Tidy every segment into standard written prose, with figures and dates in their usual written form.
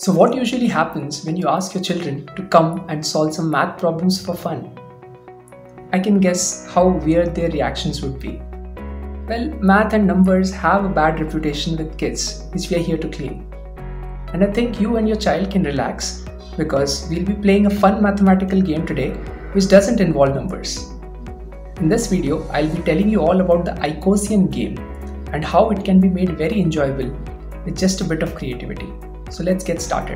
So what usually happens when you ask your children to come and solve some math problems for fun? I can guess how weird their reactions would be. Well, math and numbers have a bad reputation with kids, which we are here to clean. And I think you and your child can relax because we'll be playing a fun mathematical game today which doesn't involve numbers. In this video, I'll be telling you all about the Icosian game and how it can be made very enjoyable with just a bit of creativity. So let's get started.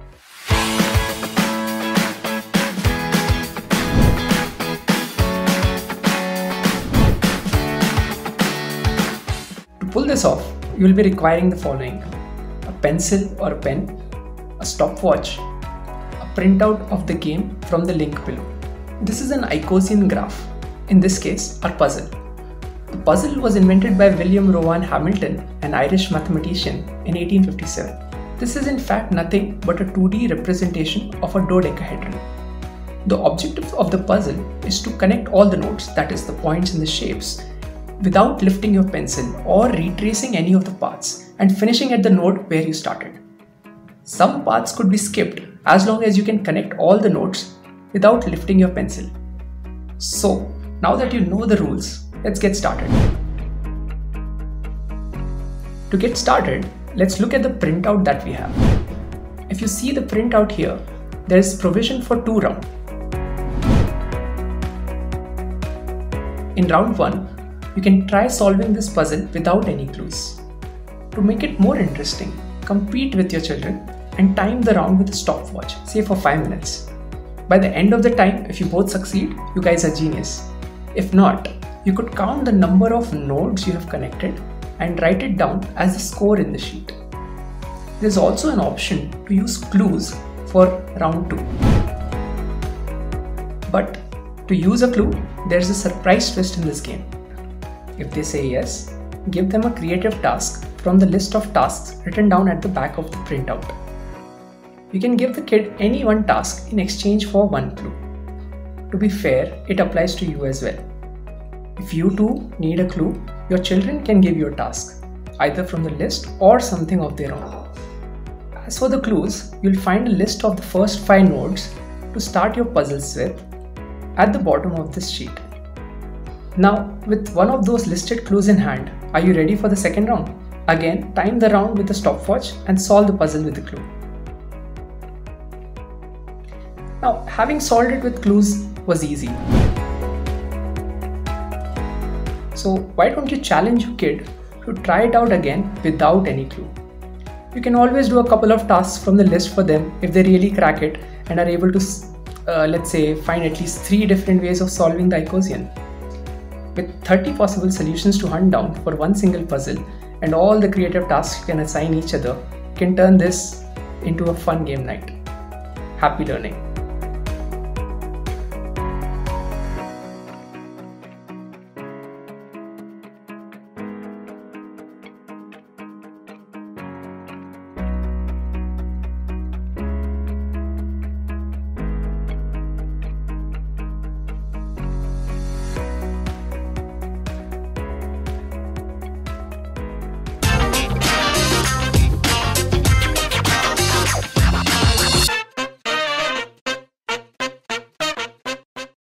To pull this off, you will be requiring the following: a pencil or a pen, a stopwatch, a printout of the game from the link below. This is an Icosian graph, in this case, our puzzle. The puzzle was invented by William Rowan Hamilton, an Irish mathematician, in 1857. This is in fact nothing but a 2D representation of a dodecahedron. The objective of the puzzle is to connect all the nodes, that is the points and the shapes, without lifting your pencil or retracing any of the paths and finishing at the node where you started. Some paths could be skipped as long as you can connect all the nodes without lifting your pencil. So, now that you know the rules, let's get started. To get started, let's look at the printout that we have. If you see the printout here, there is provision for 2 rounds. In round 1, you can try solving this puzzle without any clues. To make it more interesting, compete with your children and time the round with a stopwatch, say for 5 minutes. By the end of the time, if you both succeed, you guys are genius. If not, you could count the number of nodes you have connected and write it down as a score in the sheet. There's also an option to use clues for round 2. But to use a clue, there's a surprise twist in this game. If they say yes, give them a creative task from the list of tasks written down at the back of the printout. You can give the kid any one task in exchange for 1 clue. To be fair, it applies to you as well. If you too need a clue, your children can give you a task, either from the list or something of their own. As for the clues, you'll find a list of the first 5 nodes to start your puzzles with at the bottom of this sheet. Now, with one of those listed clues in hand, are you ready for the second round? Again, time the round with a stopwatch and solve the puzzle with the clue. Now, having solved it with clues was easy. So why don't you challenge your kid to try it out again without any clue? You can always do a couple of tasks from the list for them if they really crack it and are able to, let's say, find at least 3 different ways of solving the Icosian. With 30 possible solutions to hunt down for one single puzzle and all the creative tasks you can assign each other, you can turn this into a fun game night. Happy learning!